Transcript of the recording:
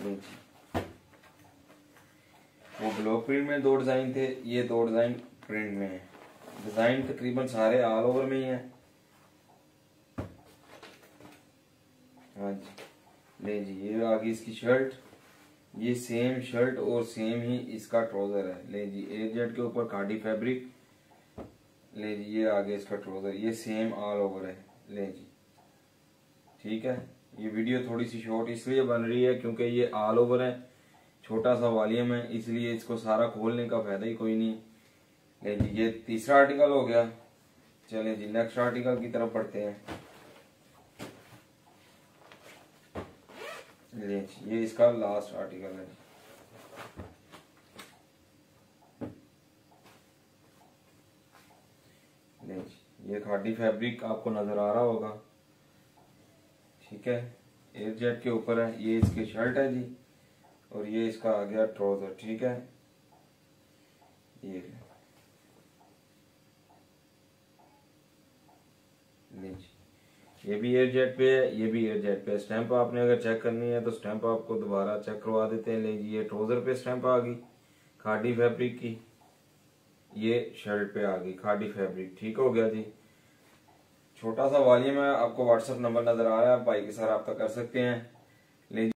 नहीं जी, वो block print में 2 डिजाइन थे, ये 2 डिजाइन प्रिंट में है। डिजाइन तकरीबन सारे ऑल ओवर में ही है। हाँ जी, ले जी, ये आ गई इसकी शर्ट, ये सेम शर्ट और सेम ही इसका ट्राउजर है। ले जी, एजेड के ऊपर खादी फैब्रिक। ले जी, ये आ गया इसका ट्राउजर, ये सेम ऑल ओवर है। ले जी, ठीक है। ये वीडियो थोड़ी सी शॉर्ट इसलिए बन रही है क्योंकि ये ऑल ओवर है, छोटा सा वॉल्यूम है, इसलिए इसको सारा खोलने का फायदा ही कोई नहीं। ले जी, ये तीसरा आर्टिकल हो गया। चले जी, नेक्स्ट आर्टिकल की तरफ बढ़ते हैं। ले जी, ये इसका लास्ट आर्टिकल है। ले जी, ये खादी फैब्रिक आपको नजर आ रहा होगा, ठीक है। एयर जेट के ऊपर है, ये इसकी शर्ट है जी, और ये इसका आ गया ट्राउजर, ठीक है। ये ले जी, ये भी एयर जेट पे है, ये भी एयर जेट पे है। स्टैंप आपने अगर चेक करनी है तो स्टैंप आपको दोबारा चेक करवा देते हैं। ले जी, ये ट्राउजर पे स्टैंप आ गई खादी फैब्रिक की, ये शर्ट पे आ गई खादी फैब्रिक, ठीक हो गया जी। छोटा सा वॉल्यूम है, आपको व्हाट्सएप नंबर नजर आ रहा है, आप भाई के साथ रब्ता कर सकते हैं। ले